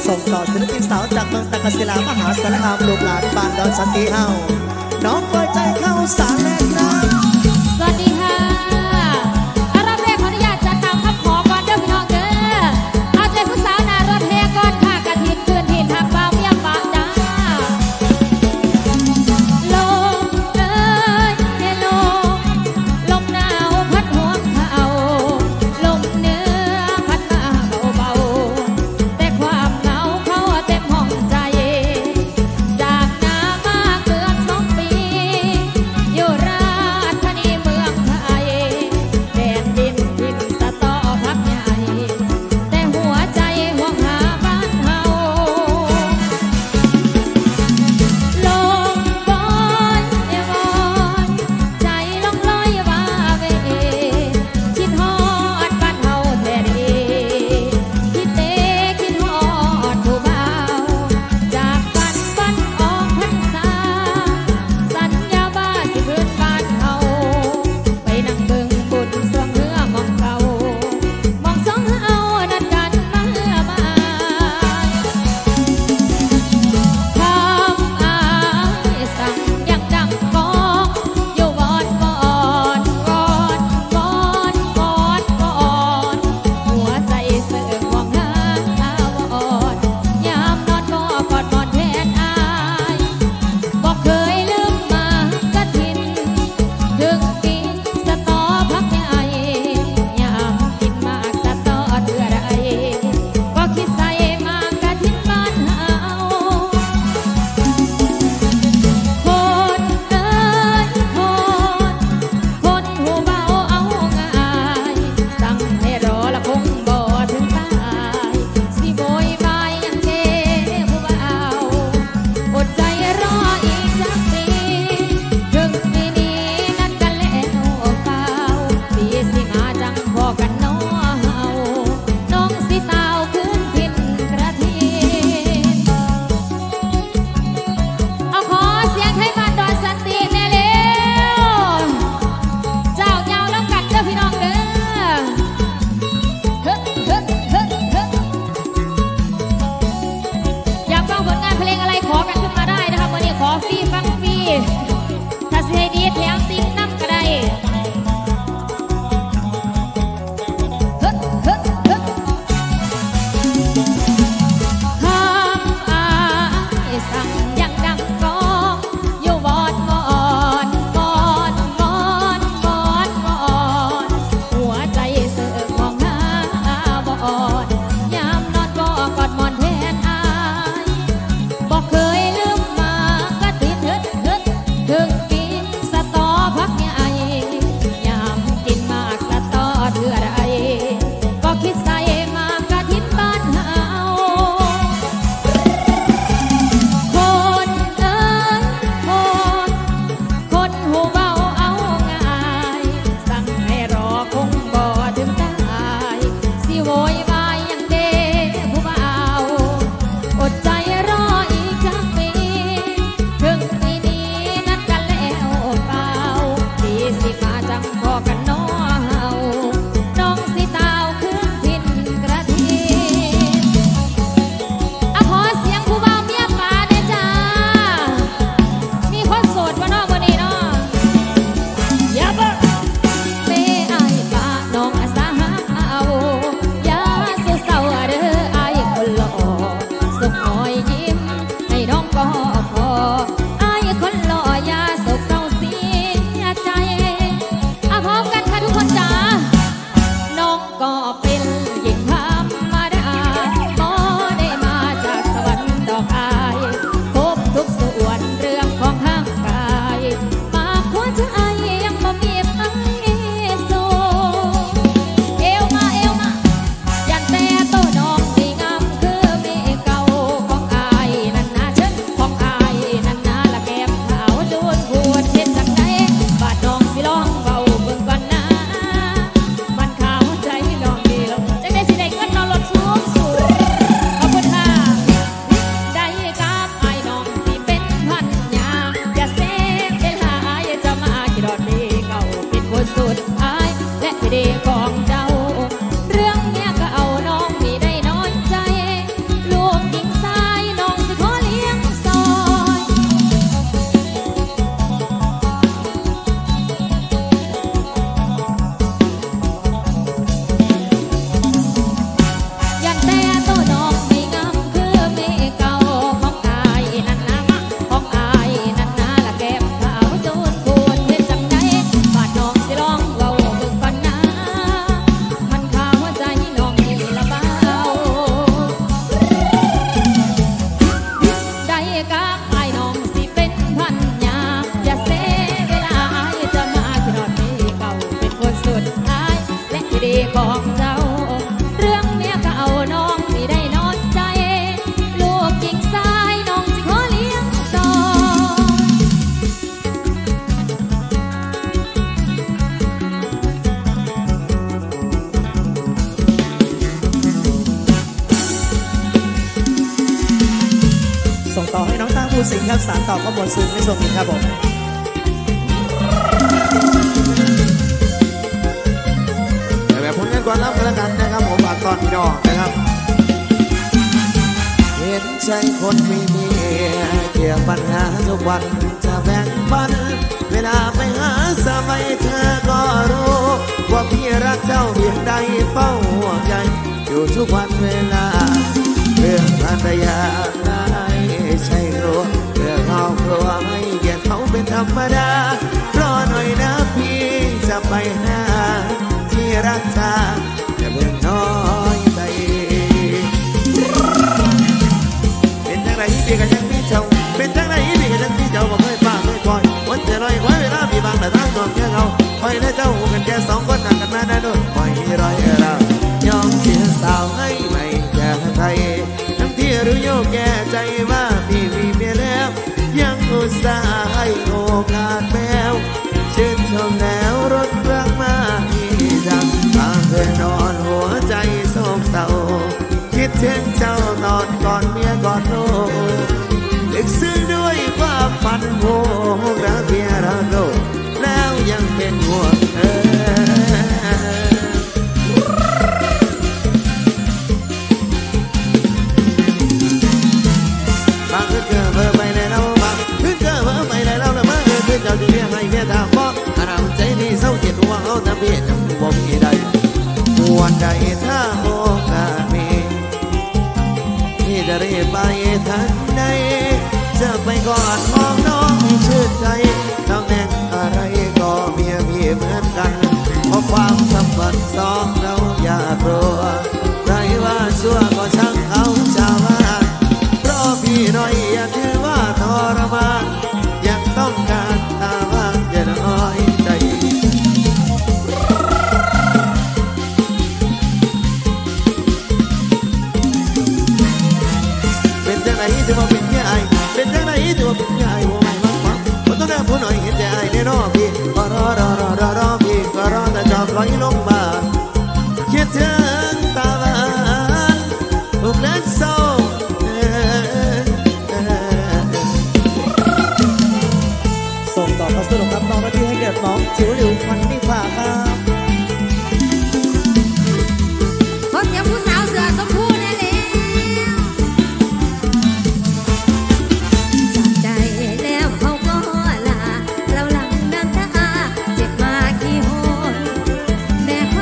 ส่งต่อศิลปินสาวจากเมืองตะกศิลามหาสารคามลูกหลานบ้านดอนสันติเฮาน้องเปิดใจเข้าสารแลกครับสวัสดีค่ะอารับเรียกขออนุญาตจัดตามคำขอก่อนเด้อพี่น้องเด้อเอาใจผู้สาวหน้ารถแห่ก่อนค่ะกระถิ่นคืนถิ่นทางบ่าวเมียปากจ้าลมเอ้ยเฮโลลมหนาวพัดหัวเขาลมเหนือพัดมาเบาๆแต่ความเหงาเขาเต็มห้องใจจากนามาเกือบ2 ปีอยู่ราสิงห์ครับสารต่อข้อมูลซึ้งในช่วงนี้ครับผมแบบผลงานก่อนรับกันแล้วกันนะครับผมฝากตอนพี่น้องนะครับเห็นใจคนมีเมียเกี่ยวปัญหาทุกวันจะแบ่งปันเวลาไปหาสบายเธอก็รู้ว่าพี่รักเจ้าเพียงใดเฝ้าห่วงใยอยู่ทุกวันเวลาเรื่องภรรยาไม่ใช่ครัวเรื่องครอบครัวไม่เกี่ยงเขาเป็นธรรมดารอหน่อยนะพี่จะไปหาที่รักเธออย่าเพิ่งน้อยใจเป็นจังไรพี่ก็ยังมีเจ้าเป็นจังไรพี่ก็ยังมีเจ้าบอกให้ป้าไม่คอยวันจะลอยไว้เวลามีบางแต่ตั้งตัวแค่เขาคอยและเจ้ากันแค่สองคนนั่งกันมาได้ด้วยคอยรอยเรายอมเสียสาวให้ไม่แก่ใครทั้งที่รู้โยกแก่ใจว่าพี่มีเมียแล้วยังอุตส่าห์ให้โอกาสแมวชื่นชมแนวรถรักมาที่ดังบางเคยนอนหัวใจโศกเศร้าคิดถึงเจ้านอนก่อนเมียก่อนลูกลึกซึ้งด้วยความฝันโหรักเมียรักลูกแล้วยังเป็นห่วงเธอบางคืนเกิดเบอร์ไปในเราบางคืนเกิดเบอร์ไปในเราแล้วมาคืนเจ้าจะเรียกให้เมียทำบอกอารมณ์ใจที่เศร้าเจ็บหวังเอาแต่เพียงยังบ่มีใดวันใดถ้าโอกาสมีพี่จะรีบไปทันใดจะไปกอดมองน้องชื่นใจตำแหน่งอะไรก็เมียพี่เหมือนกันเพราะความสัมพันธ์สองเราอย่ากลัวใครว่าชั่วก็ช่างเขาชาวบ้านเพราะพี่น้อยอย่าถือว่าทรมานยังต้องการตาว่างจะน้อยใจเป็นจังไหนจะมาเป็นยายเป็นจังไหนจะมาเป็นยายว่าไม่มากกว่าผมต้องการผู้หน่อยเห็นใจแน่นอนพี่ก็รอพี่ก็รอแต่จอบลอยลงมาคิดถึงตาบ้านทุกเล็กโซ่ส่งต่อพัสดุครับน้องหน้าที่ให้เกิดน้องจิ๋วหลิวพันนิพาครับขอเสียงผู้สาวเสือสมพูแน่แล้วจากใจแล้วเขาก็ลาเราหลังน้ำตาเจ็บมากี่หนแบก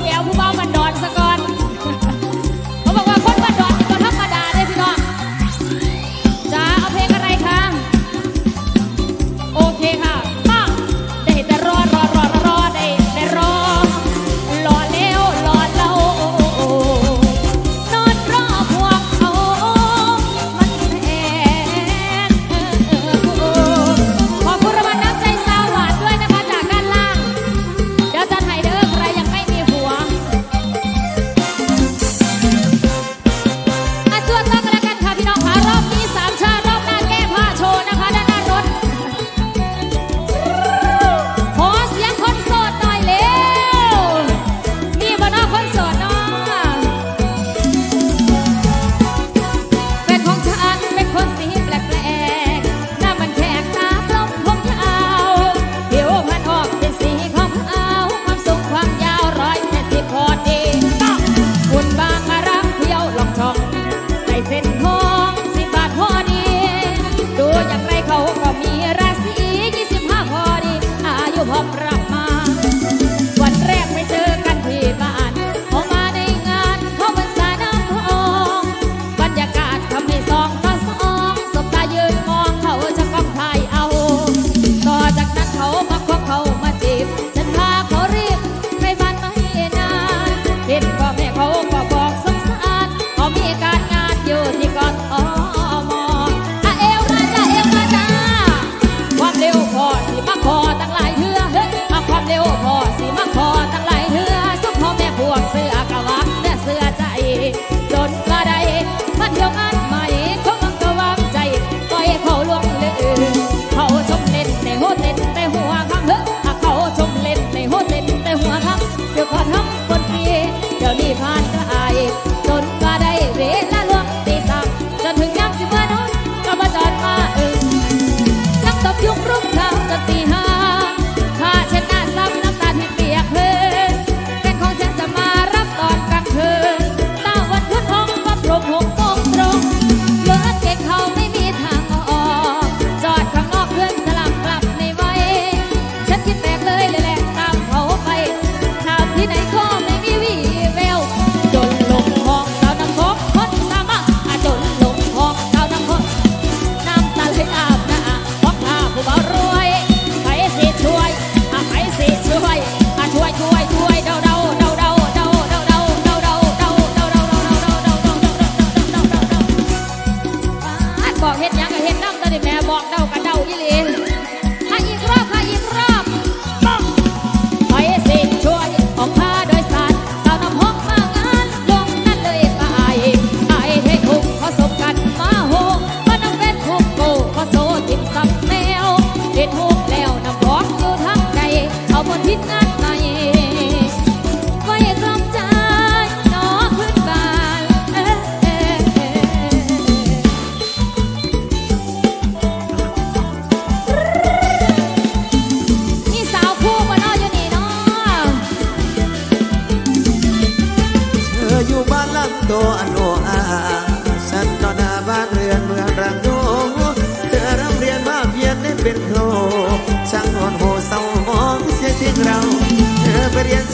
เอาผู้เบามันดอนซะก่อนเขาบอกว่าคนมันดอนก็ธรรมดาเลยพี่น้องจ้าเอาเพลงอะไรคะโอเคค่ะป้าได้แต่รอได้รอเลี้ยวรอเล่านอนรอพวกเขามันแสนขอบคุณรางวัลน้ำใจสาวหวานด้วยนะคะจากด้านล่างเดี๋ยวจะให้เด้อใครยังไม่มีผัวจวดต้องกันแล้วกันค่ะพี่น้องค่ะรอบนี้สามชาติรอบหน้าแก้ผ้าโชว์นะคะด้านหน้ารถขอเสียงคนโสดหน่อยเร็วมีบ่น้อคนโสดเนาะเป็นของฉันเป็นคนสีแปลกๆหน้ามันแขกตาปล้มผมยาวผิวพรรณออกเป็นสีขาวความสูงความยาว180พอดีหุ่นบางมารักเที่ยวลองช่องใส่เส้นทอง10 บาทพอดีดูอย่างไรเขาก็มีราศี25พอดีอายุพอประมาณวันแรกไปเจอกันที่บ้านออกมาในงานเขาบรรษาน้ำทองบรรยากาศทำให้2 ต่อ 2สบตายืนมองเขาจะก้องถ่ายเอาต่อจากนั้นเขามาควงเขามาจีบฉันพาเขารีบไปบ้านไม่นานเห็นพ่อแม่เขาก็บอกสงสารเขามีการงานอยู่ที่กทมเอวมาจ้าความเร็วพอสิมาขอตั้งหลายเทื่อความเร็วพอสิมาขอตั้งหลายเทื่อสุขพ่อแม่พวกเสื้อกะวักและเสื้อใจจนกระไดมาเที่ยวงานใหม่เขาบังกะวางใจปล่อยเขาล่วงเลยเขาชมเล่นในโฮเต้นแต่หัวข้างเขาชมเล่นในโฮเต้นแต่หัวข้างเดี๋ยวขอทำคนดีเดี๋ยวนี้ผ่านกระไอจนกระไดเวลาล่วงตี3จนถึงยามสิเมื่อนอนก็มาจอดมานักตบยุงรุ่งเช้าจนตี 5ผ้าเช็ดหน้าซ้ำน้ำตาที่เปียกพื้นเป็นของฉันจะมารับตอนกลางคืนตาวันขึ้นห้องมาปลุก6 โมงตรงเลือดเก่งเขาไม่มีทางออกจอดข้างนอกเพื่อนสลับกลับในไว้ฉันคิดแปลกเลยแหละตามเขาไปถามที่ไหนก็ไม่มีวี่แววจนลงห้องสาวน้ำพกคนสามารถจนลงห้องสาวน้ำพกน้ำตาไหลอาบหน้าเพราะข้าผู้บ่าวรวยไปสิช่วยไปสิช่วยช่วยเดาบอกเฮ็ดยังก็เฮ็ดน้ำตาดิแม่บอกเดากันเดาอีหลีอีกรอบไปสิช่วยออกพาโดยสารสาวน้ำพกมางานลงนั่นเลยไปเทคุกผสมกันมาโหมาน้ำเป็นคุกโกผสมติดสับแมวเห็นหุบแล้วน้ำพกอยู่ทั้งใจเอาบนทิศงานในไว้กลมใจน้อขึ้นบ้านนี่สาวคู่มาน้ออยู่นี่เนาะเธออยู่บ้านหลังโตอันโออาฉันนอนหน้าบ้านเรือนเมืองรังโยเธอร่ำเรียนมาเพียรได้เป็นครูช่างนอนโหเศร้ามองเสียทิ้งเราเธอไปเรียน